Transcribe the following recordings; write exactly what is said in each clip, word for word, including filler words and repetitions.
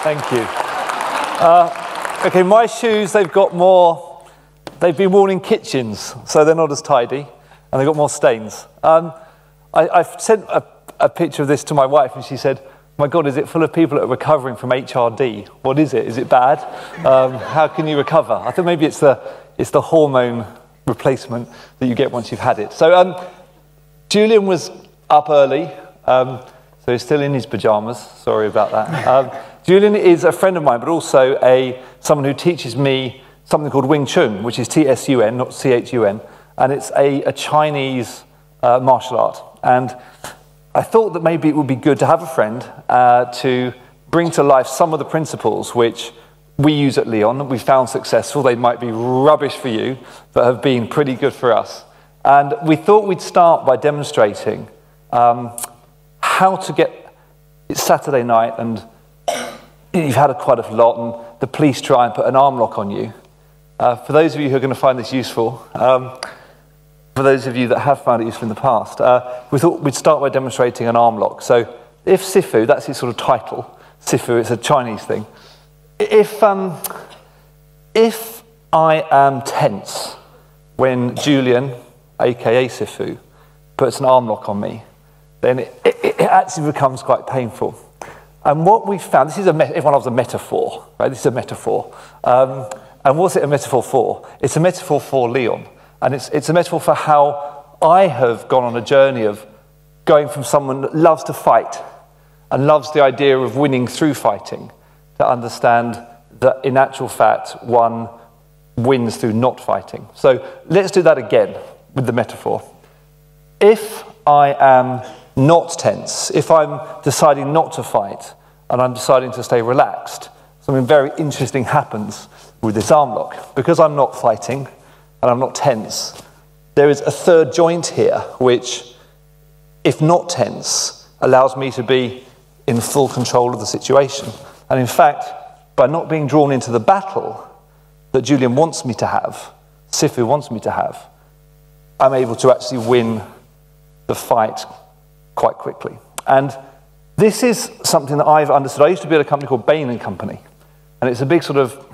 Thank you. Uh, okay, my shoes, they've got more, they've been worn in kitchens, so they're not as tidy, and they've got more stains. Um, I, I've sent a, a picture of this to my wife, and she said, my God, is it full of people that are recovering from H R D? What is it? Is it bad? Um, how can you recover? I think maybe it's the, it's the hormone replacement that you get once you've had it. So um, Julian was up early, um, so he's still in his pajamas. Sorry about that. Um, Julian is a friend of mine, but also a someone who teaches me something called Wing Chun, which is T S U N, not C H U N, and it's a, a Chinese uh, martial art. And I thought that maybe it would be good to have a friend uh, to bring to life some of the principles which we use at Leon, we found successful. They might be rubbish for you, but have been pretty good for us. And we thought we'd start by demonstrating um, how to get, it's Saturday night and you've had a quite a lot and the police try and put an arm lock on you. Uh, for those of you who are going to find this useful, um, for those of you that have found it useful in the past, uh, we thought we'd start by demonstrating an arm lock. So if Sifu, that's its sort of title, Sifu, it's a Chinese thing. If, um, if I am tense when Julian, aka Sifu, puts an arm lock on me, then it, it, it actually becomes quite painful. And what we found, this is a, everyone loves a metaphor, right? This is a metaphor. Um, and what's it a metaphor for? It's a metaphor for Leon. And it's, it's a metaphor for how I have gone on a journey of going from someone that loves to fight and loves the idea of winning through fighting to understand that in actual fact, one wins through not fighting. So let's do that again with the metaphor. If I am not tense, if I'm deciding not to fight, and I'm deciding to stay relaxed, something very interesting happens with this arm lock. Because I'm not fighting, and I'm not tense, there is a third joint here, which, if not tense, allows me to be in full control of the situation. And in fact, by not being drawn into the battle that Julian wants me to have, Sifu wants me to have, I'm able to actually win the fight quite quickly. And this is something that I've understood. I used to be at a company called Bain and Company, and it's a big sort of,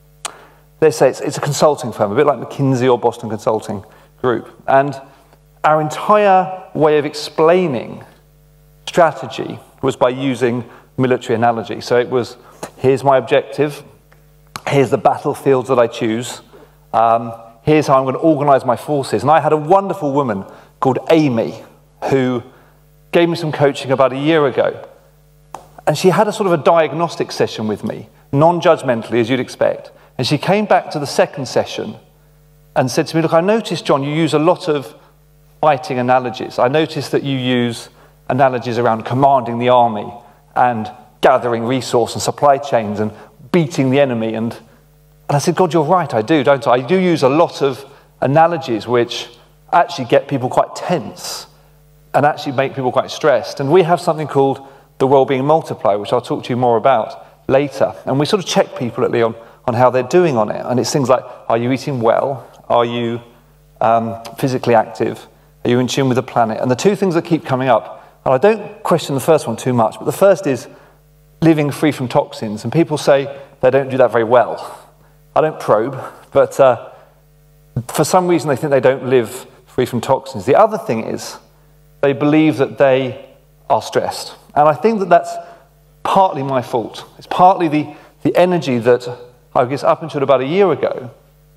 let's say it's, it's a consulting firm, a bit like McKinsey or Boston Consulting Group. And our entire way of explaining strategy was by using military analogy. So it was, here's my objective, here's the battlefields that I choose, um, here's how I'm going to organize my forces. And I had a wonderful woman called Amy who gave me some coaching about a year ago. And she had a sort of a diagnostic session with me, non-judgmentally, as you'd expect. And she came back to the second session and said to me, look, I noticed, John, you use a lot of fighting analogies. I noticed that you use analogies around commanding the army and gathering resource and supply chains and beating the enemy. And, and I said, God, you're right, I do, don't I? I do use a lot of analogies which actually get people quite tense and actually make people quite stressed. And we have something called the Wellbeing Multiplier, which I'll talk to you more about later. And we sort of check people at Leon on how they're doing on it. And it's things like, are you eating well? Are you um, physically active? Are you in tune with the planet? And the two things that keep coming up, and I don't question the first one too much, but the first is living free from toxins. And people say they don't do that very well. I don't probe, but uh, for some reason they think they don't live free from toxins. The other thing is they believe that they are stressed. And I think that that's partly my fault. It's partly the, the energy that I guess up until about a year ago,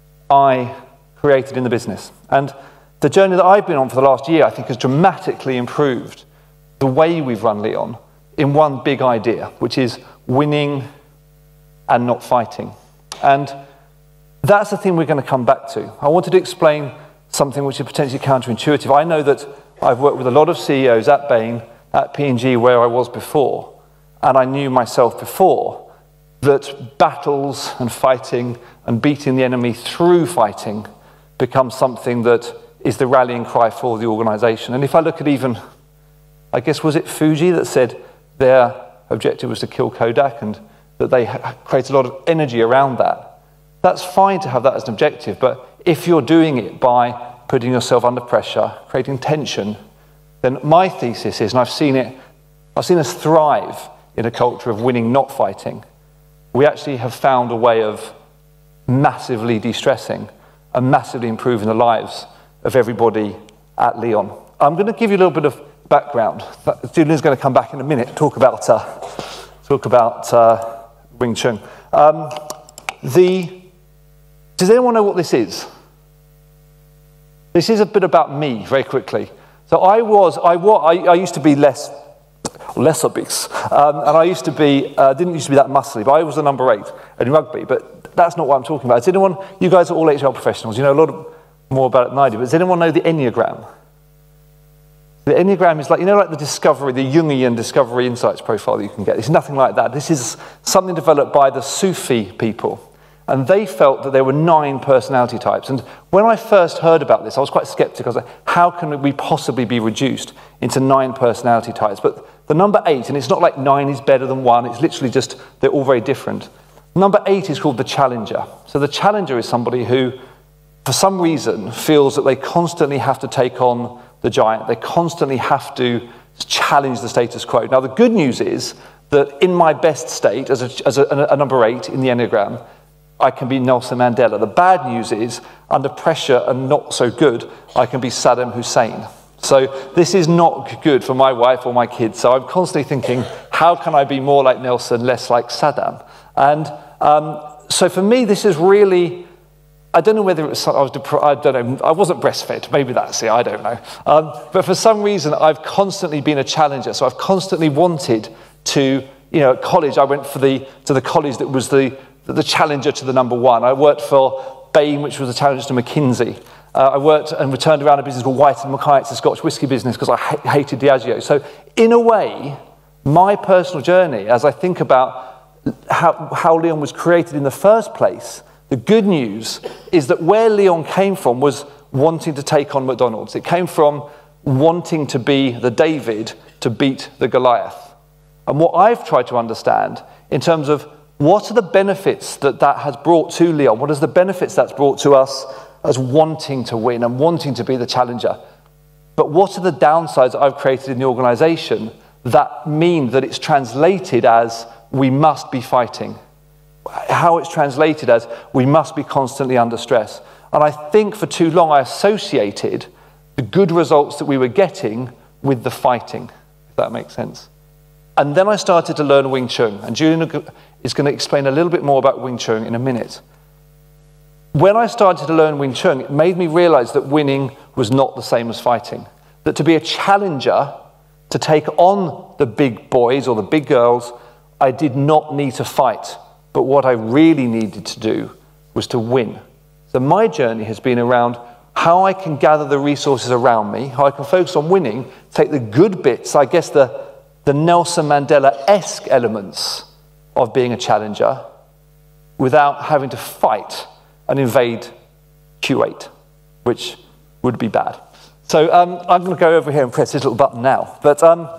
I created in the business. And the journey that I've been on for the last year, I think, has dramatically improved the way we've run Leon in one big idea, which is winning and not fighting. And that's the thing we're going to come back to. I wanted to explain something which is potentially counterintuitive. I know that I've worked with a lot of C E Os at Bain, at P and G, where I was before, and I knew myself before that battles and fighting and beating the enemy through fighting becomes something that is the rallying cry for the organization. And if I look at even, I guess, was it Fuji that said their objective was to kill Kodak and that they create a lot of energy around that? That's fine to have that as an objective, but if you're doing it by putting yourself under pressure, creating tension, then my thesis is, and I've seen it, I've seen us thrive in a culture of winning, not fighting. we actually have found a way of massively de-stressing and massively improving the lives of everybody at Leon. I'm going to give you a little bit of background. Julian's going to come back in a minute and talk about, uh, talk about uh, Wing Chun. Um, the, does anyone know what this is? This is a bit about me, very quickly. So I was, I, was, I, I used to be less, less obese, um, and I used to be, uh, didn't used to be that muscly, but I was the number eight in rugby, but that's not what I'm talking about. Does anyone, you guys are all H R professionals, you know a lot of, more about it than I do, but does anyone know the Enneagram? The Enneagram is like, you know, like the discovery, the Jungian discovery insights profile that you can get. It's nothing like that. This is something developed by the Sufi people. And they felt that there were nine personality types. And when I first heard about this, I was quite skeptical. I was like, how can we possibly be reduced into nine personality types? But the number eight, and it's not like nine is better than one, it's literally just, they're all very different. Number eight is called the challenger. So the challenger is somebody who, for some reason, feels that they constantly have to take on the giant. They constantly have to challenge the status quo. Now, the good news is that in my best state, as a, as a, a number eight in the Enneagram, I can be Nelson Mandela. The bad news is, under pressure and not so good, I can be Saddam Hussein. So this is not good for my wife or my kids. So I'm constantly thinking, how can I be more like Nelson, less like Saddam? And um, so for me, this is really, I don't know whether it was, I was, I don't know, I wasn't breastfed, maybe that's it, I don't know. Um, but for some reason, I've constantly been a challenger. So I've constantly wanted to, you know, at college, I went for the, to the college that was the, the challenger to the number one. I worked for Bain, which was the challenger to McKinsey. Uh, I worked and returned around a business called White and Mackay. It's a Scotch whisky business because I ha hated Diageo. So in a way, my personal journey, as I think about how, how Leon was created in the first place, the good news is that where Leon came from was wanting to take on McDonald's. It came from wanting to be the David to beat the Goliath. And what I've tried to understand in terms of what are the benefits that that has brought to Leon, what are the benefits that's brought to us as wanting to win and wanting to be the challenger, but what are the downsides that I've created in the organization that mean that it's translated as we must be fighting? How it's translated as we must be constantly under stress. And I think for too long I associated the good results that we were getting with the fighting, if that makes sense. And then I started to learn Wing Chun, and Julian is going to explain a little bit more about Wing Chun in a minute. When I started to learn Wing Chun, it made me realize that winning was not the same as fighting. That to be a challenger, to take on the big boys or the big girls, I did not need to fight. But what I really needed to do was to win. So my journey has been around how I can gather the resources around me, how I can focus on winning, take the good bits, I guess the, the Nelson Mandela-esque elements of being a challenger, without having to fight and invade Q eight, which would be bad. So um, I'm going to go over here and press this little button now. But um,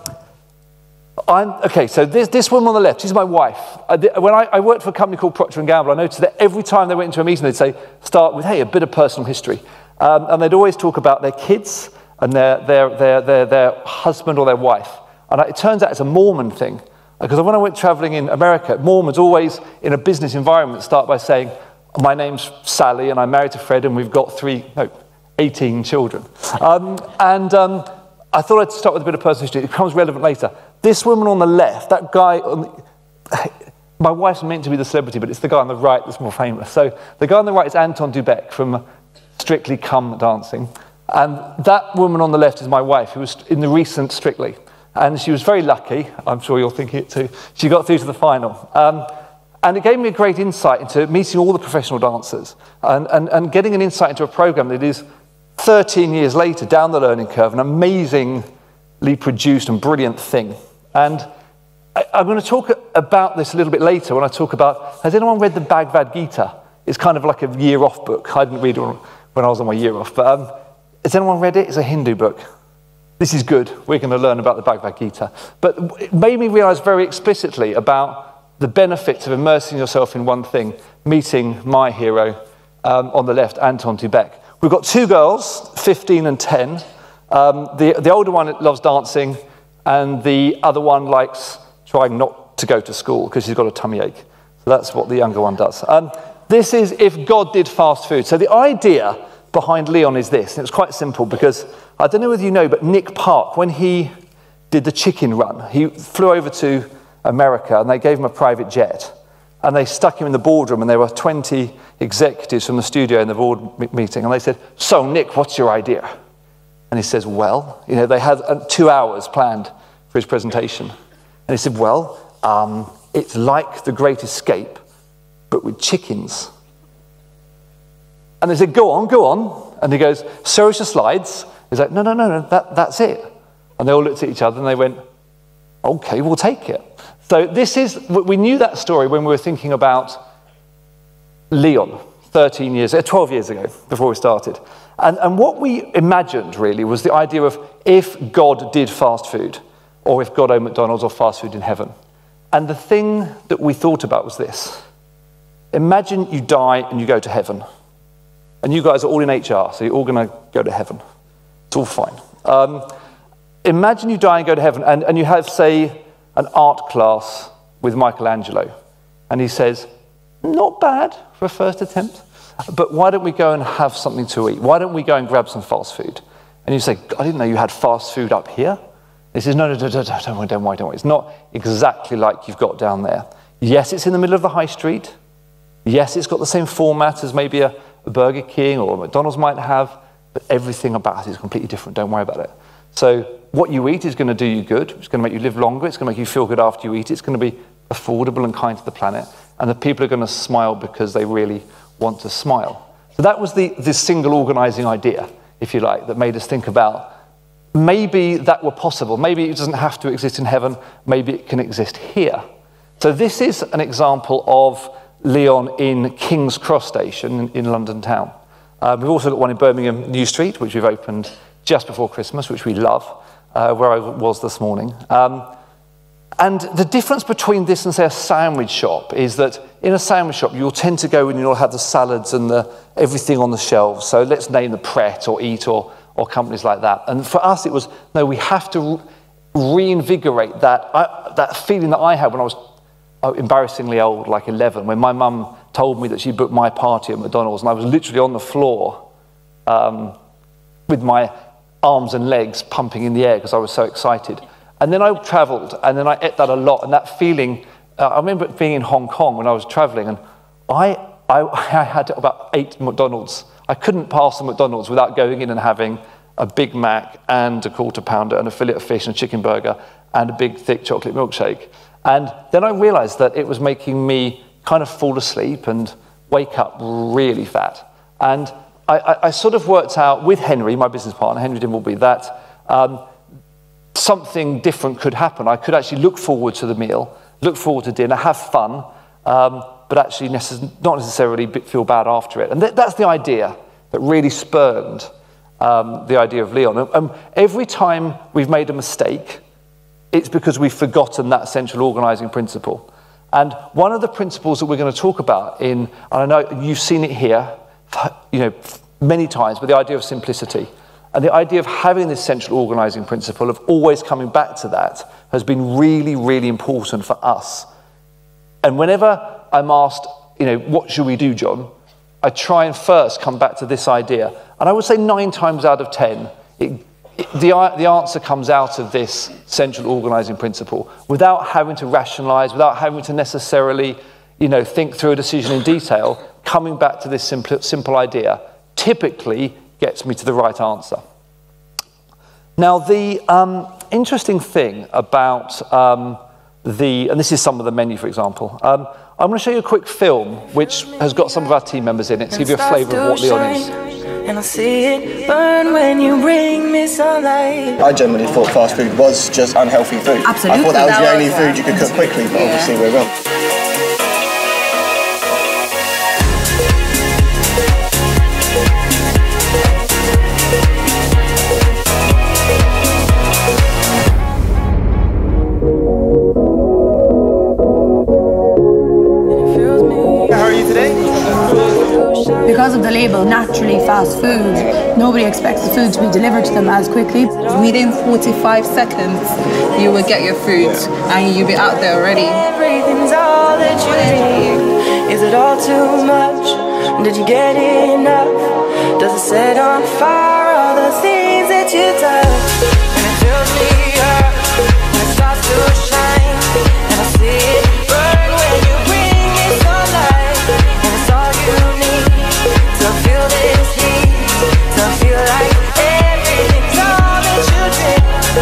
I'm, okay, so this, this woman on the left, she's my wife. I did, when I, I worked for a company called Procter and Gamble, I noticed that every time they went into a meeting, they'd say, start with, hey, a bit of personal history. Um, and they'd always talk about their kids and their, their, their, their, their husband or their wife. And it turns out it's a Mormon thing. Because when I went traveling in America, Mormons always, in a business environment, start by saying, my name's Sally, and I'm married to Fred, and we've got three, no, eighteen children. Um, and um, I thought I'd start with a bit of personal history. It becomes relevant later. This woman on the left, that guy, on the, my wife's meant to be the celebrity, but it's the guy on the right that's more famous. So the guy on the right is Anton Dubek from Strictly Come Dancing. And that woman on the left is my wife, who was in the recent Strictly. And she was very lucky, I'm sure you're thinking it too. She got through to the final. Um, and it gave me a great insight into meeting all the professional dancers and, and, and getting an insight into a program that is thirteen years later, down the learning curve, an amazingly produced and brilliant thing. And I, I'm going to talk about this a little bit later when I talk about, has anyone read the Bhagavad Gita? It's kind of like a year off book. I didn't read it when I was on my year off. But um, has anyone read it? It's a Hindu book. This is good. We're going to learn about the Bhagavad Gita. But it made me realize very explicitly about the benefits of immersing yourself in one thing, meeting my hero um, on the left, Anton Dubek. We've got two girls, fifteen and ten. Um, the, the older one loves dancing, and the other one likes trying not to go to school because she's got a tummy ache. So That's what the younger one does. Um, this is if God did fast food. So the idea behind Leon is this, and it's quite simple because I don't know whether you know, but Nick Park, when he did the chicken run, he flew over to America and they gave him a private jet and they stuck him in the boardroom and there were twenty executives from the studio in the board meeting and they said, so Nick, what's your idea? And he says, well, you know, they had uh, two hours planned for his presentation. And he said, well, um, it's like The Great Escape, but with chickens. And they said, go on, go on. And he goes, show us your slides. He's like, no, no, no, no, that, that's it. And they all looked at each other and they went, okay, we'll take it. So this is, we knew that story when we were thinking about Leon, thirteen years, twelve years ago, before we started. And, and what we imagined, really, was the idea of if God did fast food, or if God owned McDonald's or fast food in heaven. And the thing that we thought about was this. Imagine you die and you go to heaven. And you guys are all in H R, so you're all going to go to heaven. It's all fine. Um, imagine you die and go to heaven, and, and you have, say, an art class with Michelangelo. And he says, not bad for a first attempt, but why don't we go and have something to eat? Why don't we go and grab some fast food? And you say, I didn't know you had fast food up here. He says, no, no, no, no, don't worry, don't worry, don't worry. It's not exactly like you've got down there. Yes, it's in the middle of the high street. Yes, it's got the same format as maybe a, a Burger King or a McDonald's might have, but everything about it is completely different. Don't worry about it. So what you eat is going to do you good. It's going to make you live longer. It's going to make you feel good after you eat. It's going to be affordable and kind to the planet. And the people are going to smile because they really want to smile. So that was the, the single organizing idea, if you like, that made us think about maybe that were possible. Maybe it doesn't have to exist in heaven. Maybe it can exist here. So this is an example of Leon in King's Cross Station in, in London town. Uh, we've also got one in Birmingham New Street, which we've opened just before Christmas, which we love, uh, where I was this morning. Um, and the difference between this and, say, a sandwich shop is that in a sandwich shop, you'll tend to go and you'll have the salads and the, everything on the shelves. So let's name the Pret or Eat or, or companies like that. And for us, it was, no, we have to reinvigorate that, I, that feeling that I had when I was embarrassingly old, like eleven, when my mum told me that she booked my party at McDonald's, and I was literally on the floor um, with my arms and legs pumping in the air because I was so excited. And then I travelled, and then I ate that a lot, and that feeling, uh, I remember being in Hong Kong when I was travelling, and I, I, I had about eight McDonald's. I couldn't pass a McDonald's without going in and having a Big Mac and a quarter pounder and a fillet of fish and a chicken burger and a big thick chocolate milkshake. And then I realised that it was making me kind of fall asleep and wake up really fat. And I, I, I sort of worked out with Henry, my business partner, Henry Dimbleby, that um, something different could happen. I could actually look forward to the meal, look forward to dinner, have fun, um, but actually necess- not necessarily feel bad after it. And th- that's the idea that really spurned um, the idea of Leon. And, and every time we've made a mistake, it's because we've forgotten that central organising principle. And one of the principles that we're going to talk about in, and I know you've seen it here, you know, many times, but the idea of simplicity. And the idea of having this central organising principle, of always coming back to that, has been really, really important for us. And whenever I'm asked, you know, what should we do, John? I try and first come back to this idea. And I would say nine times out of ten, it, it, the, the answer comes out of this central organising principle, without having to rationalise, without having to necessarily, you know, think through a decision in detail. Coming back to this simple, simple idea typically gets me to the right answer. Now, the um, interesting thing about um, the, and this is some of the menu, for example. Um, I'm going to show you a quick film which has got some of our team members in it to give you a flavour of what Leon is. And I see it burn when you bring me sunlight. I generally thought fast food was just unhealthy food. Absolutely. I thought that was that the only was, food you could cook quickly, but yeah. Obviously we're wrong. Because of the label, naturally fast food, nobody expects the food to be delivered to them as quickly. Within forty-five seconds, you will get your food and you'll be out there already. Everything's all that you need. too much? Did you get enough? Does it set on fire all the things that you touch? And it fills me up, and it starts to shine, and I see it burn when you bring me sunlight. And it's all you need to feel this heat, to feel like everything's all that you dream.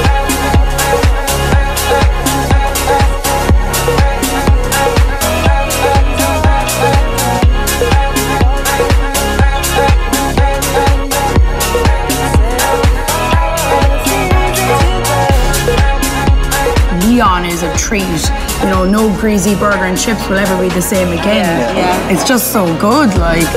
Leon is a treat. You know, no greasy burger and chips will ever be the same again. Yeah, yeah. It's just so good, like.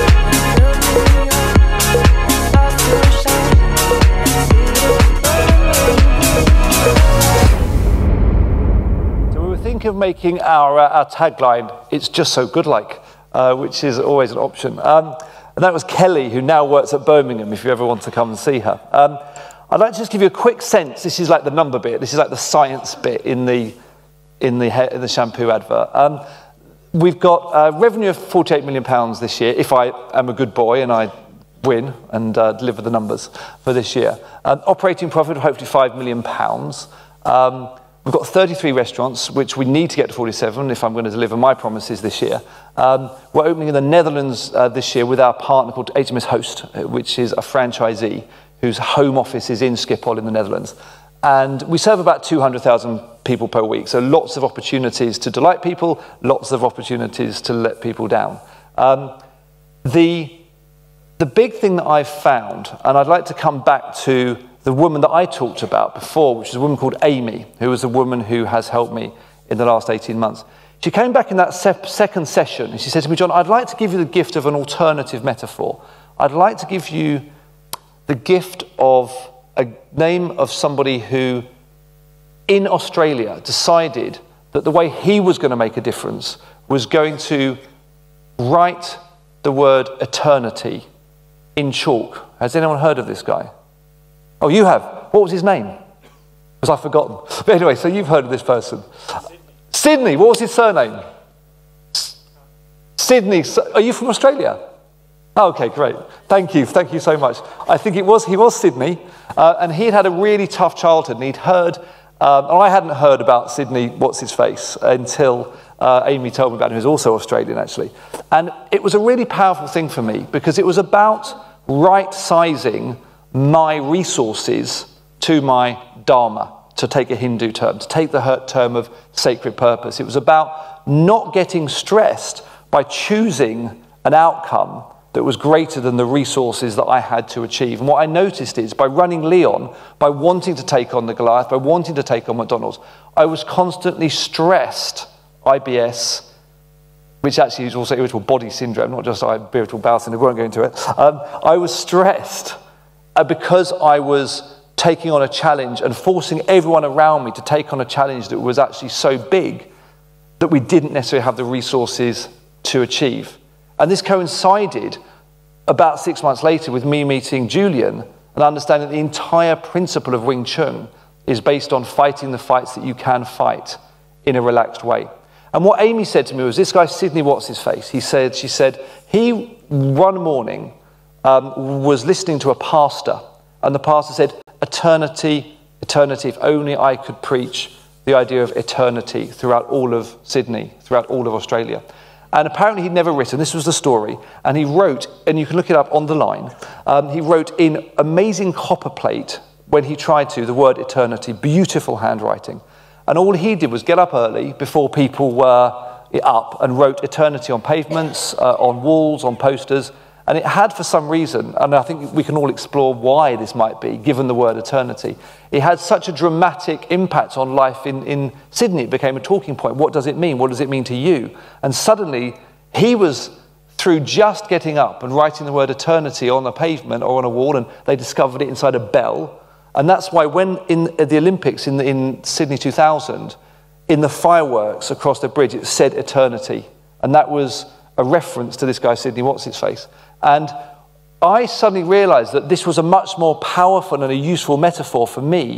So we were thinking of making our, uh, our tagline, "It's just so good like," uh, which is always an option. Um, and that was Kelly, who now works at Birmingham, if you ever want to come and see her. Um, I'd like to just give you a quick sense. This is like the number bit. This is like the science bit in the in the, in the shampoo advert. Um, we've got a revenue of forty-eight million pounds this year, if I am a good boy and I win and uh, deliver the numbers for this year. Um, operating profit of hopefully five million pounds. Um, we've got thirty-three restaurants, which we need to get to forty-seven if I'm going to deliver my promises this year. Um, we're opening in the Netherlands uh, this year with our partner called H M S Host, which is a franchisee whose home office is in Schiphol in the Netherlands. And we serve about two hundred thousand people per week, so lots of opportunities to delight people, lots of opportunities to let people down. Um, the, the big thing that I've found, and I'd like to come back to the woman that I talked about before, which is a woman called Amy, who is a woman who has helped me in the last eighteen months. She came back in that se- second session, and she said to me, "John, I'd like to give you the gift of an alternative metaphor. I'd like to give you the gift of a name of somebody who, in Australia, decided that the way he was going to make a difference was going to write the word eternity in chalk." Has anyone heard of this guy? Oh, you have. What was his name? Because I've forgotten. But anyway, so you've heard of this person. Sydney. Sydney. What was his surname? Sydney. Are you from Australia? Oh, okay, great. Thank you. Thank you so much. I think it was, he was Sydney, uh, and he had had a really tough childhood, and he'd heard, um, and I hadn't heard about Sydney, what's his face, until uh, Amy told me about him, who's also Australian, actually. And it was a really powerful thing for me, because it was about right-sizing my resources to my dharma, to take a Hindu term, to take the term of sacred purpose. It was about not getting stressed by choosing an outcome that was greater than the resources that I had to achieve. And what I noticed is, by running Leon, by wanting to take on the Goliath, by wanting to take on McDonald's, I was constantly stressed, I B S, which actually is also irritable body syndrome, not just irritable bowel syndrome, we won't go into it. Um, I was stressed uh, because I was taking on a challenge and forcing everyone around me to take on a challenge that was actually so big that we didn't necessarily have the resources to achieve. And this coincided about six months later with me meeting Julian and understanding that the entire principle of Wing Chun is based on fighting the fights that you can fight in a relaxed way. And what Amy said to me was, this guy, Sydney, what's his face? He said, she said, he one morning um, was listening to a pastor, and the pastor said, eternity, eternity, if only I could preach the idea of eternity throughout all of Sydney, throughout all of Australia. And apparently he'd never written, this was the story, and he wrote, and you can look it up on the line, um, he wrote in amazing copper plate, when he tried to, the word eternity, beautiful handwriting. And all he did was get up early, before people were up, and wrote eternity on pavements, uh, on walls, on posters, and it had, for some reason, and I think we can all explore why this might be, given the word eternity, it had such a dramatic impact on life in, in Sydney. It became a talking point. What does it mean? What does it mean to you? And suddenly, he was, through just getting up and writing the word eternity on a pavement or on a wall, and they discovered it inside a bell. And that's why when in the Olympics in, in Sydney two thousand, in the fireworks across the bridge, it said eternity. And that was a reference to this guy, Sydney, what's his face? And I suddenly realized that this was a much more powerful and a useful metaphor for me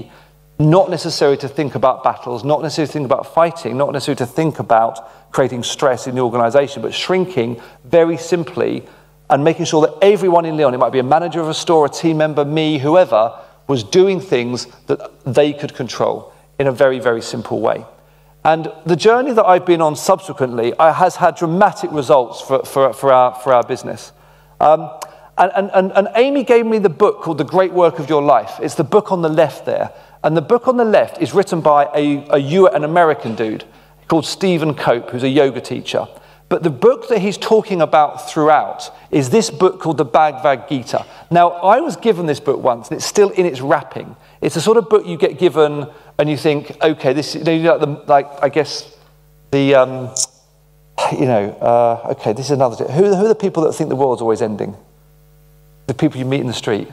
not necessarily to think about battles, not necessarily to think about fighting, not necessarily to think about creating stress in the organisation, but shrinking very simply and making sure that everyone in Lyon, it might be a manager of a store, a team member, me, whoever, was doing things that they could control in a very, very simple way. And the journey that I've been on subsequently uh, has had dramatic results for, for, for, our, for our business. Um, and, and, and Amy gave me the book called The Great Work of Your Life. It's the book on the left there. And the book on the left is written by a, a, U- an American dude called Stephen Cope, who's a yoga teacher. But the book that he's talking about throughout is this book called the Bhagavad Gita. Now, I was given this book once, and it's still in its wrapping. It's a sort of book you get given, and you think, okay, this is, you know, like, the, like I guess, the, um, you know, uh, okay, this is another thing. Who, who are the people that think the world's always ending? The people you meet in the street.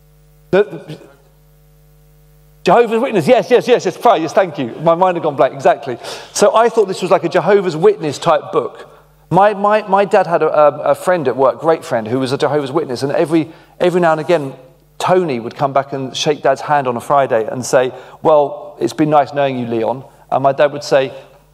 The, Jehovah's Witness, yes, yes, yes, yes, fine, yes, thank you. My mind had gone blank, exactly. So I thought this was like a Jehovah's Witness type book. My, my, my dad had a, a friend at work, great friend, who was a Jehovah's Witness, and every, every now and again, Tony would come back and shake Dad's hand on a Friday and say, well, it's been nice knowing you, Leon. And my dad would say,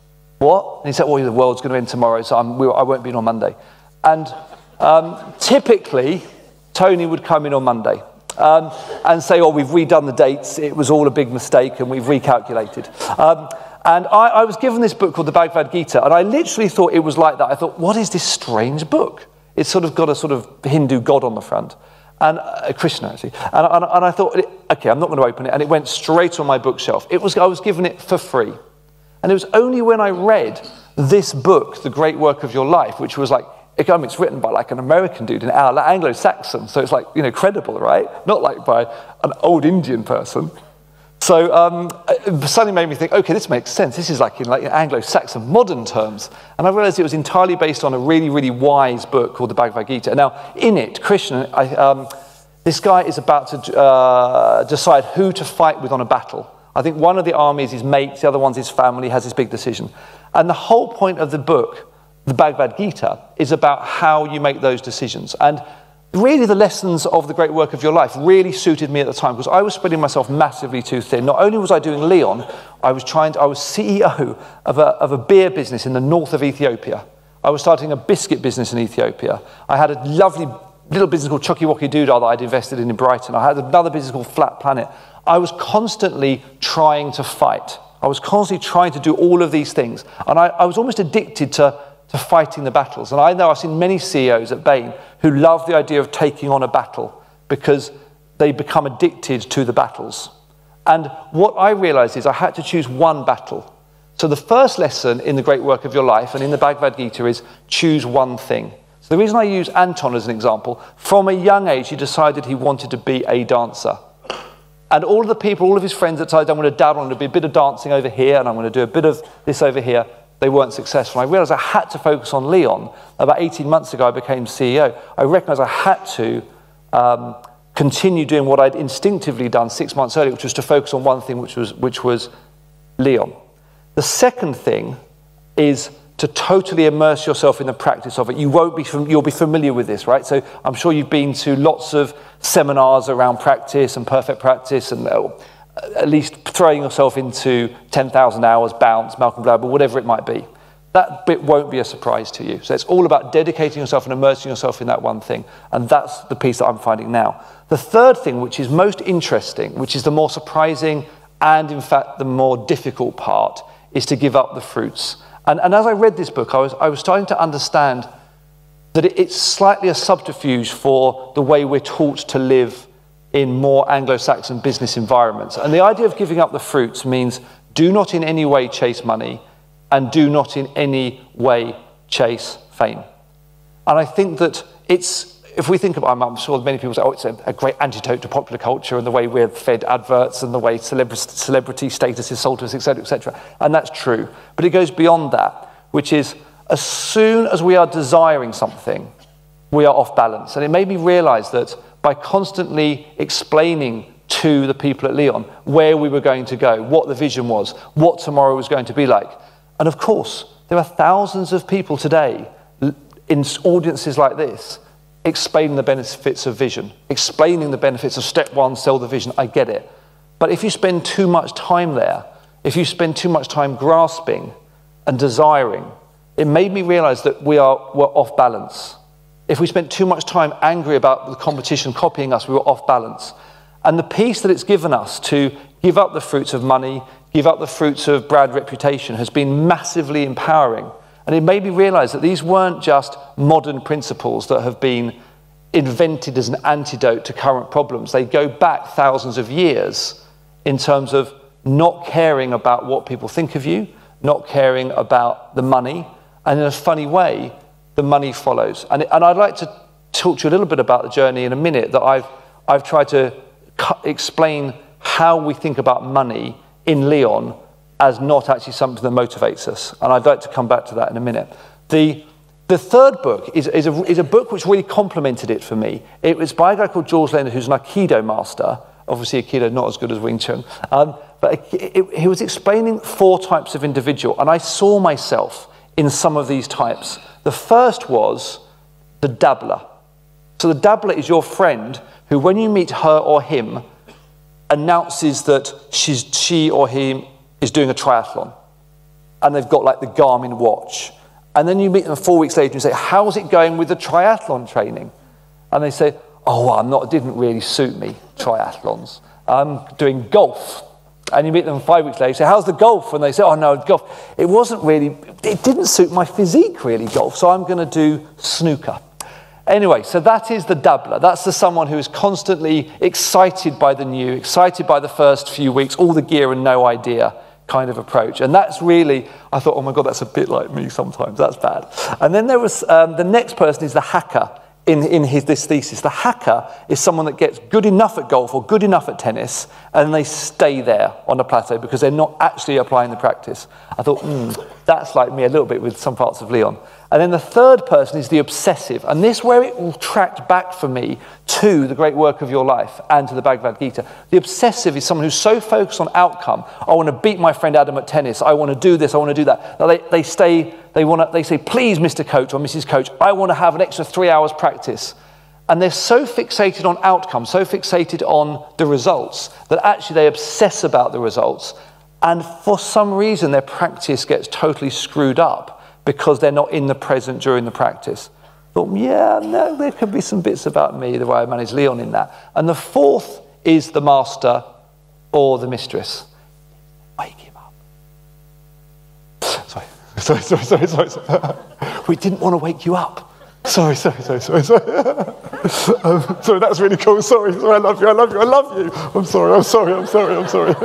what? And he said, well, the world's going to end tomorrow, so I'm, we, I won't be in on Monday. And um, typically, Tony would come in on Monday um, and say, oh, we've redone the dates, it was all a big mistake, and we've recalculated. Um, And I, I was given this book called the Bhagavad Gita, and I literally thought it was like that. I thought, what is this strange book? It's sort of got a sort of Hindu god on the front, and uh, Krishna, actually. And, and, and I thought, okay, I'm not going to open it, and it went straight on my bookshelf. It was, I was given it for free. And it was only when I read this book, The Great Work of Your Life, which was like, I mean, it's written by like an American dude, an Anglo-Saxon, so it's like, you know, credible, right? Not like by an old Indian person. So um, it suddenly made me think, okay, this makes sense. This is like in like Anglo-Saxon modern terms. And I realized it was entirely based on a really, really wise book called the Bhagavad Gita. Now, in it, Krishna, I, um, this guy is about to uh, decide who to fight with on a battle. I think one of the armies is mates, the other one's his family, has this big decision. And the whole point of the book, the Bhagavad Gita, is about how you make those decisions. And really, the lessons of the great work of your life really suited me at the time, because I was spreading myself massively too thin. Not only was I doing Lyon, I was trying to, I was C E O of a, of a beer business in the north of Ethiopia. I was starting a biscuit business in Ethiopia. I had a lovely little business called Chucky Wocky Doodah that I'd invested in in Brighton. I had another business called Flat Planet. I was constantly trying to fight. I was constantly trying to do all of these things. And I, I was almost addicted to to fighting the battles. And I know I've seen many C E Os at Bain who love the idea of taking on a battle because they become addicted to the battles. And what I realized is I had to choose one battle. So the first lesson in the great work of your life and in the Bhagavad Gita is choose one thing. So the reason I use Anton as an example, from a young age he decided he wanted to be a dancer. And all of the people, all of his friends that decided I'm going to dabble, I'm going to do a bit of dancing over here and I'm going to do a bit of this over here, they weren't successful. I realized I had to focus on Lyon. About eighteen months ago, I became C E O. I recognized I had to um, continue doing what I'd instinctively done six months earlier, which was to focus on one thing, which was, which was Lyon. The second thing is to totally immerse yourself in the practice of it. You won't be, you'll be familiar with this, right? So I'm sure you've been to lots of seminars around practice and perfect practice and uh, at least throwing yourself into ten thousand hours, bounce, Malcolm Gladwell, whatever it might be. That bit won't be a surprise to you. So it's all about dedicating yourself and immersing yourself in that one thing. And that's the piece that I'm finding now. The third thing, which is most interesting, which is the more surprising and, in fact, the more difficult part, is to give up the fruits. And, and as I read this book, I was, I was starting to understand that it, it's slightly a subterfuge for the way we're taught to live in more Anglo-Saxon business environments. And the idea of giving up the fruits means do not in any way chase money and do not in any way chase fame. And I think that it's, if we think about, I'm sure many people say, oh, it's a, a great antidote to popular culture and the way we're fed adverts and the way celebrity, celebrity status is sold to us, et cetera, et cetera. And that's true. But it goes beyond that, which is as soon as we are desiring something, we are off balance. And it made me realize that by constantly explaining to the people at Lyon where we were going to go, what the vision was, what tomorrow was going to be like. And of course, there are thousands of people today in audiences like this explaining the benefits of vision, explaining the benefits of step one, sell the vision. I get it. But if you spend too much time there, if you spend too much time grasping and desiring, it made me realize that we are we're off balance. If we spent too much time angry about the competition copying us, we were off balance. And the peace that it's given us to give up the fruits of money, give up the fruits of bad reputation has been massively empowering. And it made me realize that these weren't just modern principles that have been invented as an antidote to current problems. They go back thousands of years in terms of not caring about what people think of you, not caring about the money, and in a funny way, the money follows. And, and I'd like to talk to you a little bit about the journey in a minute, that I've, I've tried to explain how we think about money in Leon as not actually something that motivates us. And I'd like to come back to that in a minute. The, the third book is, is, a, is a book which really complemented it for me. It was by a guy called George Leonard, who's an Aikido master. Obviously, Aikido not as good as Wing Chun. Um, but it, it, he was explaining four types of individual, and I saw myself in some of these types. The first was the dabbler. So the dabbler is your friend who, when you meet her or him, announces that she's, she or he is doing a triathlon. And they've got like the Garmin watch. And then you meet them four weeks later and you say, how's it going with the triathlon training? And they say, oh, well, I'm not, it didn't really suit me, triathlons. I'm doing golf. And you meet them five weeks later, you say, how's the golf? And they say, oh, no, golf. It wasn't really, it didn't suit my physique, really, golf, so I'm going to do snooker. Anyway, so that is the dabbler. That's the someone who is constantly excited by the new, excited by the first few weeks, all the gear and no idea kind of approach. And that's really, I thought, oh my God, that's a bit like me sometimes. That's bad. And then there was, um, the next person is the hacker. In, in his, this thesis, the hacker is someone that gets good enough at golf or good enough at tennis, and they stay there on the plateau because they're not actually applying the practice. I thought, hmm, that's like me a little bit with some parts of Leon. And then the third person is the obsessive, and this where it all tracked back for me to the great work of your life and to the Bhagavad Gita. The obsessive is someone who's so focused on outcome. I want to beat my friend Adam at tennis. I want to do this. I want to do that. Now they, they stay. They want to. They say, please, Mister Coach or Missus Coach, I want to have an extra three hours practice. And they're so fixated on outcome, so fixated on the results, that actually they obsess about the results. And for some reason, their practice gets totally screwed up because they're not in the present during the practice. Thought, yeah, no, there could be some bits about me, the way I manage Leon in that. And the fourth is the master or the mistress. Wake him up. Sorry, sorry, sorry, sorry, sorry. sorry. We didn't want to wake you up. Sorry, sorry, sorry, sorry, sorry. um, sorry, that's really cool. Sorry, sorry, I love you, I love you, I love you. I'm sorry, I'm sorry, I'm sorry, I'm sorry.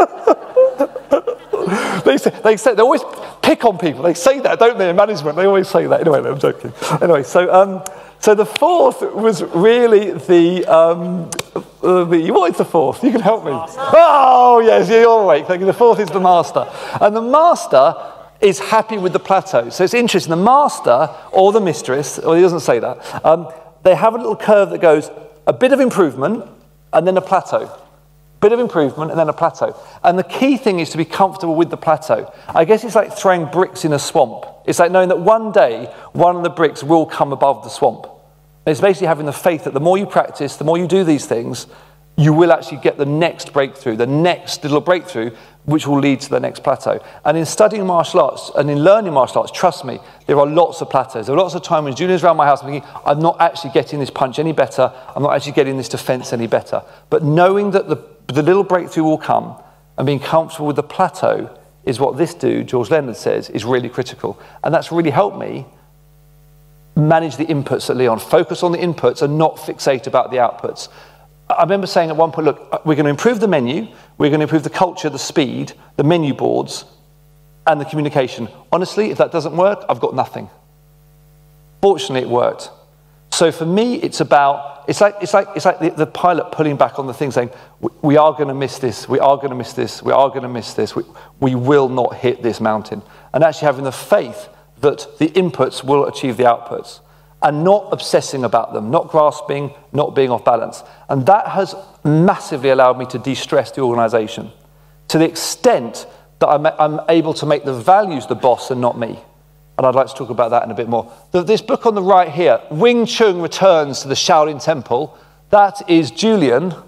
they say, they say, they always pick on people. They say that, don't they, in management? They always say that. Anyway, no, I'm joking. Anyway, so um, so the fourth was really the, um, uh, the, what is the fourth? You can help me. Oh, yes, you're awake. Thank you. The fourth is the master. And the master is happy with the plateau. So it's interesting. The master or the mistress, or he doesn't say that, um, they have a little curve that goes a bit of improvement and then a plateau. Bit of improvement and then a plateau. And the key thing is to be comfortable with the plateau. I guess it's like throwing bricks in a swamp. It's like knowing that one day, one of the bricks will come above the swamp. And it's basically having the faith that the more you practice, the more you do these things, you will actually get the next breakthrough, the next little breakthrough, which will lead to the next plateau. And in studying martial arts and in learning martial arts, trust me, there are lots of plateaus. There are lots of times when Julian's around my house and thinking, I'm not actually getting this punch any better. I'm not actually getting this defense any better. But knowing that the, the little breakthrough will come and being comfortable with the plateau is what this dude, George Leonard, says is really critical. And that's really helped me manage the inputs at Leon, focus on the inputs and not fixate about the outputs. I remember saying at one point, look, we're going to improve the menu, we're going to improve the culture, the speed, the menu boards, and the communication. Honestly, if that doesn't work, I've got nothing. Fortunately, it worked. So for me, it's about, it's like, it's like, it's like the, the pilot pulling back on the thing saying, we, we are going to miss this, we are going to miss this, we are going to miss this, we, we will not hit this mountain. And actually having the faith that the inputs will achieve the outputs. And not obsessing about them, not grasping, not being off balance. And that has massively allowed me to de-stress the organisation to the extent that I'm, I'm able to make the values the boss and not me. And I'd like to talk about that in a bit more. The, this book on the right here, Wing Chun Returns to the Shaolin Temple, that is Julian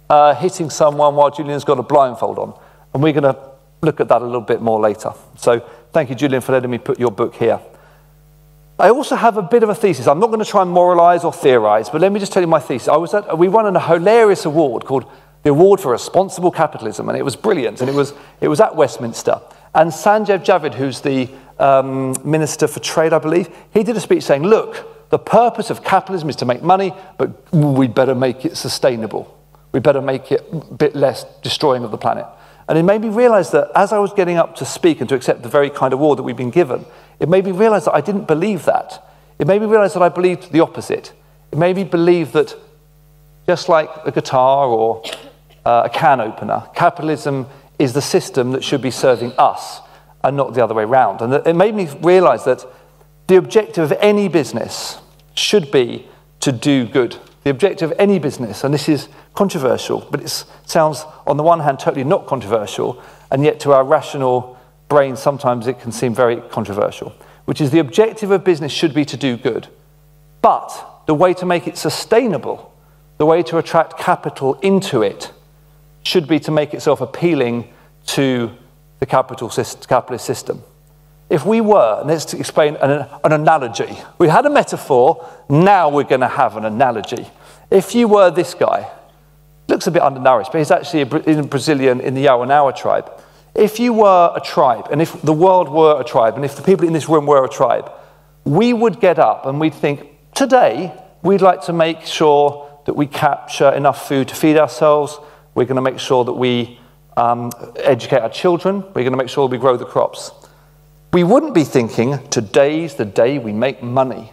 uh, hitting someone while Julian's got a blindfold on. And we're going to look at that a little bit more later. So thank you, Julian, for letting me put your book here. I also have a bit of a thesis. I'm not going to try and moralize or theorize, but let me just tell you my thesis. I was at, we won a hilarious award called the Award for Responsible Capitalism, and it was brilliant, and it was, it was at Westminster. And Sanjeev Javid, who's the um, Minister for Trade, I believe, he did a speech saying, look, the purpose of capitalism is to make money, but we'd better make it sustainable. We'd better make it a bit less destroying of the planet. And it made me realize that as I was getting up to speak and to accept the very kind of award that we've been given, it made me realize that I didn't believe that. It made me realize that I believed the opposite. It made me believe that just like a guitar or uh, a can opener, capitalism is the system that should be serving us and not the other way around. And it made me realize that the objective of any business should be to do good. The objective of any business, and this is controversial, but it sounds on the one hand totally not controversial, and yet to our rational brain sometimes it can seem very controversial, which is the objective of business should be to do good. But the way to make it sustainable, the way to attract capital into it, should be to make itself appealing to the capital system, capitalist system. If we were, and let's explain an, an analogy. We had a metaphor, now we're going to have an analogy. If you were this guy, looks a bit undernourished, but he's actually a, a Brazilian in the Yawanawa tribe. If you were a tribe, and if the world were a tribe, and if the people in this room were a tribe, we would get up and we'd think, today, we'd like to make sure that we capture enough food to feed ourselves. We're going to make sure that we um, educate our children. We're going to make sure we grow the crops. We wouldn't be thinking, today's the day we make money.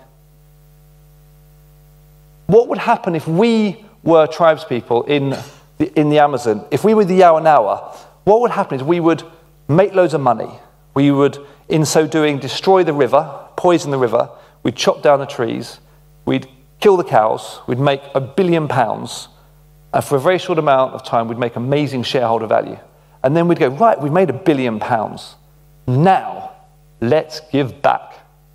What would happen if we were tribespeople in the, in the Amazon? If we were the Yawanawa, what would happen is we would make loads of money. We would, in so doing, destroy the river, poison the river. We'd chop down the trees. We'd kill the cows. We'd make a billion pounds. And for a very short amount of time, we'd make amazing shareholder value. And then we'd go, right, we've made a billion pounds. Now, let's give back.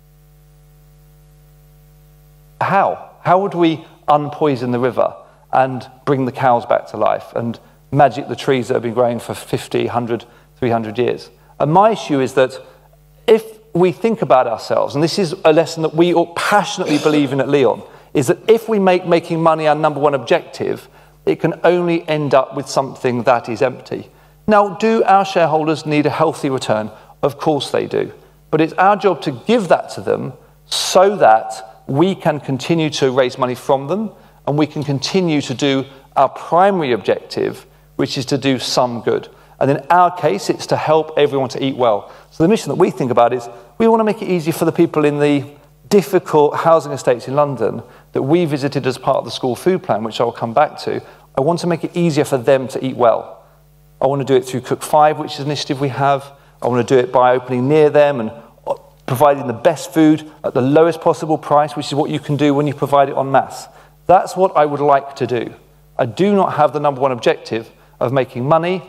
How? How would we unpoison the river and bring the cows back to life and magic the trees that have been growing for fifty, one hundred, three hundred years? And my issue is that if we think about ourselves, and this is a lesson that we all passionately believe in at Leon, is that if we make making money our number one objective, it can only end up with something that is empty. Now, do our shareholders need a healthy return? Of course they do. But it's our job to give that to them so that we can continue to raise money from them and we can continue to do our primary objective, which is to do some good. And in our case, it's to help everyone to eat well. So the mission that we think about is we want to make it easy for the people in the difficult housing estates in London that we visited as part of the school food plan, which I'll come back to. I want to make it easier for them to eat well. I want to do it through Cook Five, which is an initiative we have. I want to do it by opening near them and providing the best food at the lowest possible price, which is what you can do when you provide it en masse. That's what I would like to do. I do not have the number one objective of making money,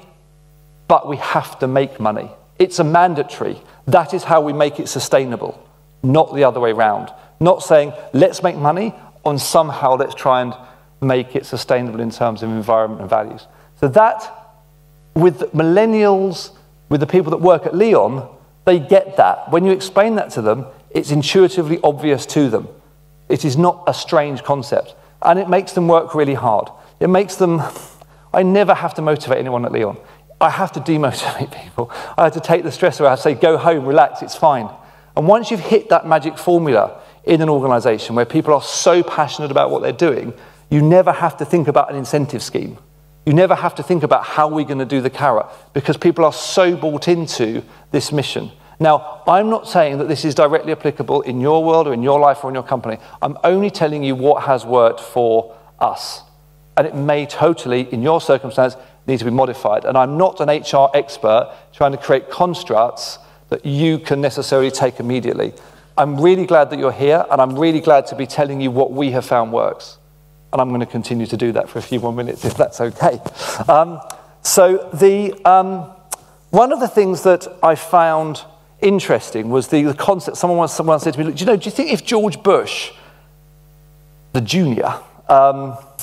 but we have to make money. It's a mandatory. That is how we make it sustainable, not the other way around. Not saying, let's make money, and somehow let's try and make it sustainable in terms of environment and values. So that, with millennials, with the people that work at Leon, they get that. When you explain that to them, it's intuitively obvious to them. It is not a strange concept. And it makes them work really hard. It makes them... I never have to motivate anyone at Leon. I have to demotivate people. I have to take the stress away. I have to say, go home, relax, it's fine. And once you've hit that magic formula in an organization where people are so passionate about what they're doing, you never have to think about an incentive scheme. You never have to think about how we're going to do the carrot because people are so bought into this mission. Now, I'm not saying that this is directly applicable in your world or in your life or in your company. I'm only telling you what has worked for us. And it may totally, in your circumstance, need to be modified. And I'm not an H R expert trying to create constructs that you can necessarily take immediately. I'm really glad that you're here, and I'm really glad to be telling you what we have found works. And I'm going to continue to do that for a few more minutes, if that's okay. Um, so the, um, one of the things that I found interesting was the, the concept. Someone once, someone said to me, look, do you know, do you think if George Bush, the junior, um,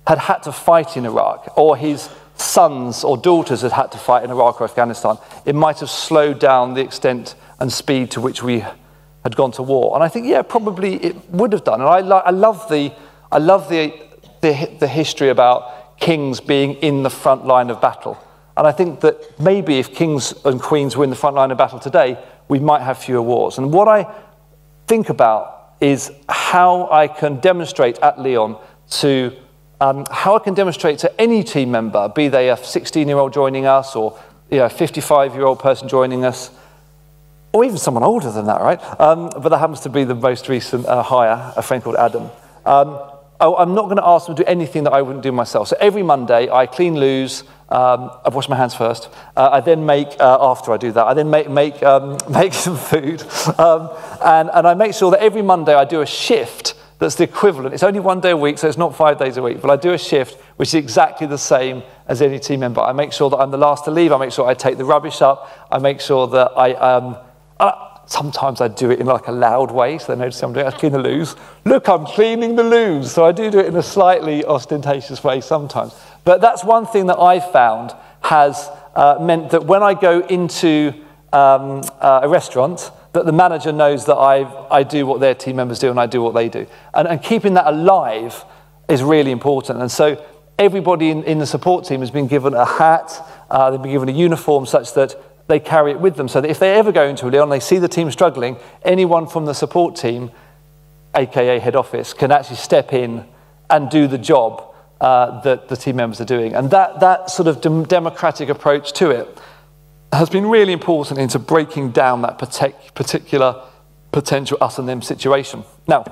had had to fight in Iraq, or his sons or daughters had had to fight in Iraq or Afghanistan, it might have slowed down the extent and speed to which we had gone to war. And I think, yeah, probably it would have done. And I, lo I love, the, I love the, the, the history about kings being in the front line of battle. And I think that maybe if kings and queens were in the front line of battle today, we might have fewer wars. And what I think about is how I can demonstrate at Lyon to um, how I can demonstrate to any team member, be they a sixteen-year-old joining us or you know, a fifty-five-year-old person joining us, or even someone older than that, right? Um, but that happens to be the most recent uh, hire, a friend called Adam. Um, I, I'm not going to ask them to do anything that I wouldn't do myself. So every Monday, I clean loos. Um, I've washed my hands first. Uh, I then make, uh, after I do that, I then make make um, make some food, um, and and I make sure that every Monday I do a shift that's the equivalent. It's only one day a week, so it's not five days a week, but I do a shift which is exactly the same as any team member. I make sure that I'm the last to leave. I make sure I take the rubbish up. I make sure that I. Um, uh, Sometimes I do it in like a loud way, so they notice I'm doing it. I clean the loos. Look, I'm cleaning the loos. So I do do it in a slightly ostentatious way sometimes. But that's one thing that I've found has uh, meant that when I go into um, uh, a restaurant, that the manager knows that I I do what their team members do and I do what they do. And, and keeping that alive is really important. And so everybody in, in the support team has been given a hat, uh, they've been given a uniform such that they carry it with them, so that if they ever go into a Lyon and they see the team struggling, anyone from the support team, aka head office, can actually step in and do the job uh, that the team members are doing. And that, that sort of dem democratic approach to it has been really important into breaking down that particular potential us and them situation. Now,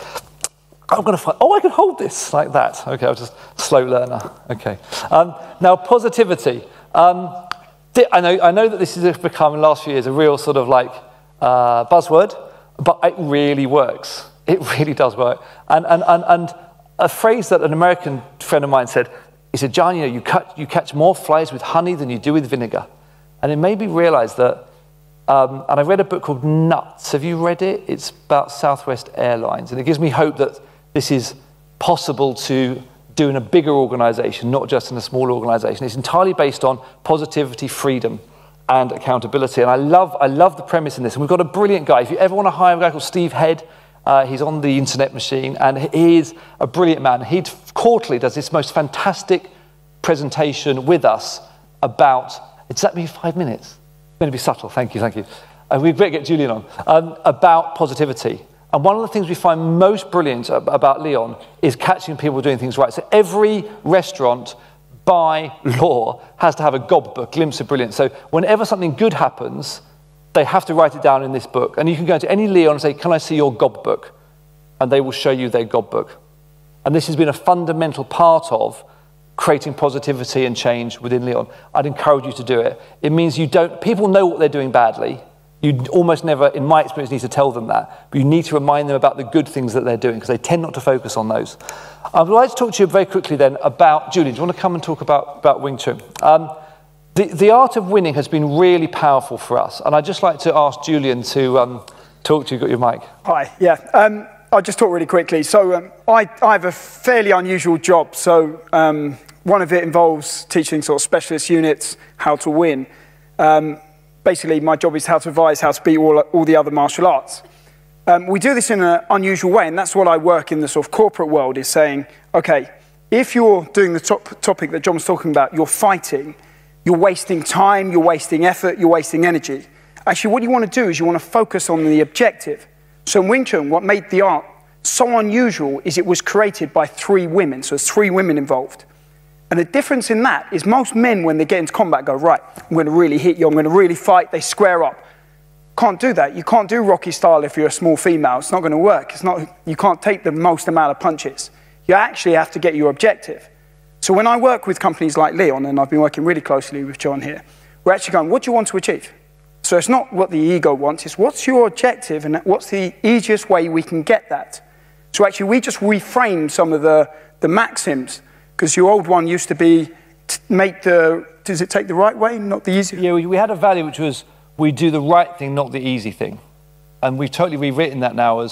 I'm going to find, oh, I can hold this like that. Okay, I was just a slow learner. Okay. Um, now, positivity. Um, I know, I know that this has become, in the last few years, a real sort of like uh, buzzword, but it really works. It really does work. And, and, and, and a phrase that an American friend of mine said, he said, John, you know, you, cut, you catch more flies with honey than you do with vinegar. And it made me realize that, um, and I read a book called Nuts. Have you read it? It's about Southwest Airlines. And it gives me hope that this is possible to do in a bigger organization, not just in a small organization. It's entirely based on positivity, freedom, and accountability. And I love, I love the premise in this. And we've got a brilliant guy. If you ever want to hire a guy called Steve Head, uh, he's on the internet machine, and he is a brilliant man. He quarterly does this most fantastic presentation with us about, does that mean five minutes? I'm going to be subtle, thank you, thank you. And we better get Julian on, um, about positivity. And one of the things we find most brilliant about Lyon is catching people doing things right. So every restaurant, by law, has to have a gob book, glimpse of brilliance. So whenever something good happens, they have to write it down in this book. And you can go to any Lyon and say, can I see your gob book? And they will show you their gob book. And this has been a fundamental part of creating positivity and change within Lyon. I'd encourage you to do it. It means you don't, people know what they're doing badly. You almost never, in my experience, need to tell them that, but you need to remind them about the good things that they're doing, because they tend not to focus on those. I would like to talk to you very quickly then about, Julian, do you want to come and talk about, about Wing Chun? Um, the, the art of winning has been really powerful for us, and I'd just like to ask Julian to um, talk to you. Got your mic? Hi, yeah. Um, I'll just talk really quickly. So um, I, I have a fairly unusual job. So um, one of it involves teaching sort of specialist units how to win. Um, Basically, my job is how to advise how to beat all, all the other martial arts. Um, we do this in an unusual way, and that's what I work in the sort of corporate world, is saying, okay, if you're doing the top topic that John was talking about, you're fighting, you're wasting time, you're wasting effort, you're wasting energy. Actually, what you want to do is you want to focus on the objective. So in Wing Chun, what made the art so unusual is it was created by three women, so there's three women involved. And the difference in that is most men, when they get into combat, go, right, I'm going to really hit you, I'm going to really fight, they square up. Can't do that. You can't do Rocky style if you're a small female. It's not going to work. It's not, you can't take the most amount of punches. You actually have to get your objective. So when I work with companies like Lyon, and I've been working really closely with John here, we're actually going, what do you want to achieve? So it's not what the ego wants, it's what's your objective and what's the easiest way we can get that. So actually we just reframe some of the, the maxims. Because your old one used to be, make the, does it take the right way, not the easy? Yeah, we, we had a value which was, we do the right thing, not the easy thing. And we've totally rewritten that now as,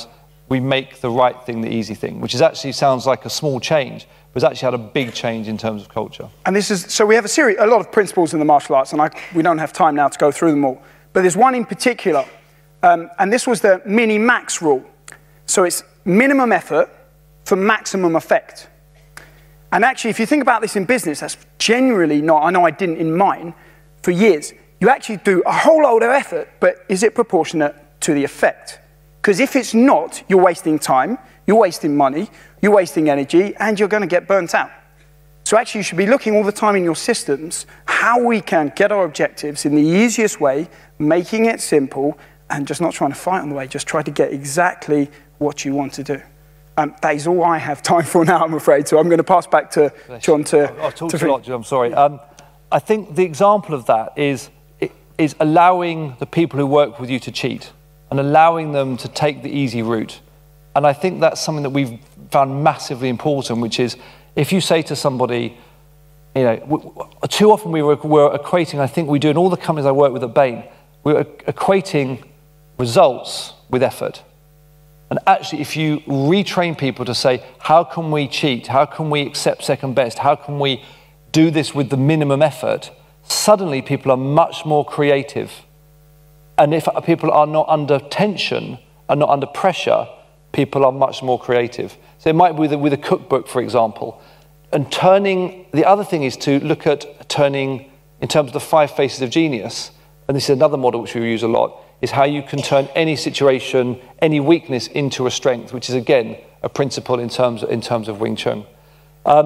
we make the right thing the easy thing, which is actually sounds like a small change, but it's actually had a big change in terms of culture. And this is, so we have a series, a lot of principles in the martial arts, and I, we don't have time now to go through them all, but there's one in particular, um, and this was the mini-max rule. So it's minimum effort for maximum effect. And actually, if you think about this in business, that's generally not, I know I didn't in mine for years. You actually do a whole load of effort, but is it proportionate to the effect? Because if it's not, you're wasting time, you're wasting money, you're wasting energy, and you're going to get burnt out. So actually, you should be looking all the time in your systems how we can get our objectives in the easiest way, making it simple, and just not trying to fight on the way, just try to get exactly what you want to do. Um, that is all I have time for now, I'm afraid. So I'm going to pass back to John to... I've talked a lot, John, I'm sorry. Um, I think the example of that is, is allowing the people who work with you to cheat and allowing them to take the easy route. And I think that's something that we've found massively important, which is if you say to somebody, you know, too often we were, we're equating, I think we do in all the companies I work with at Bain, we're equating results with effort. And actually, if you retrain people to say, how can we cheat? How can we accept second best? How can we do this with the minimum effort? Suddenly, people are much more creative. And if people are not under tension and not under pressure, people are much more creative. So it might be with a, with a cookbook, for example. And turning, the other thing is to look at turning, in terms of the five faces of genius, and this is another model which we use a lot, is how you can turn any situation, any weakness into a strength, which is, again, a principle in terms, in terms of Wing Chun. Um,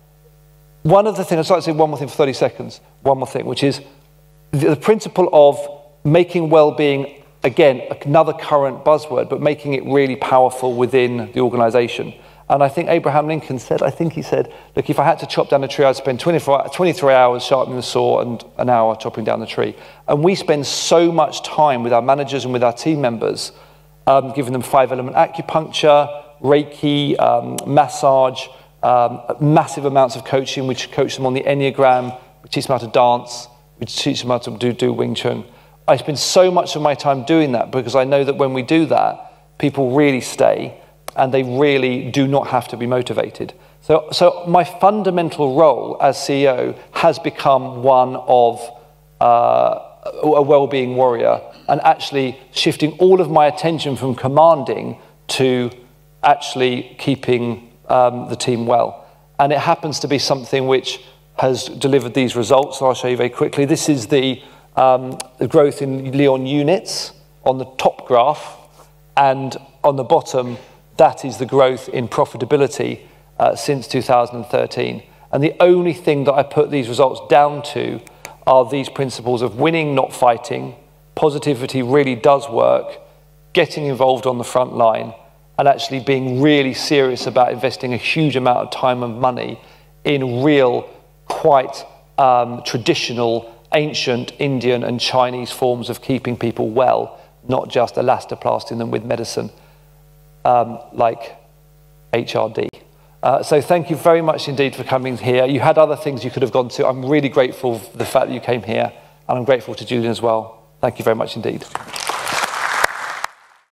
one of the things, I'd like to say one more thing for thirty seconds, one more thing, which is the, the principle of making well-being, again, another current buzzword, but making it really powerful within the organization. And I think Abraham Lincoln said, I think he said, look, if I had to chop down a tree, I'd spend twenty-four, twenty-three hours sharpening the saw and an hour chopping down the tree. And we spend so much time with our managers and with our team members, um, giving them five-element acupuncture, Reiki, um, massage, um, massive amounts of coaching. We coach them on the Enneagram, we teach them how to dance, we teach them how to do, do Wing Chun. I spend so much of my time doing that because I know that when we do that, people really stay and they really do not have to be motivated. So, so my fundamental role as C E O has become one of uh, a well-being warrior and actually shifting all of my attention from commanding to actually keeping um, the team well. And it happens to be something which has delivered these results. I'll show you very quickly. This is the, um, the growth in Leon units on the top graph, and on the bottom, that is the growth in profitability uh, since two thousand thirteen. And the only thing that I put these results down to are these principles of winning, not fighting. Positivity really does work, getting involved on the front line, and actually being really serious about investing a huge amount of time and money in real, quite um, traditional, ancient Indian and Chinese forms of keeping people well, not just elastoplasting them with medicine. Um, like H R D. Uh, so thank you very much indeed for coming here. You had other things you could have gone to. I'm really grateful for the fact that you came here, and I'm grateful to Julian as well. Thank you very much indeed.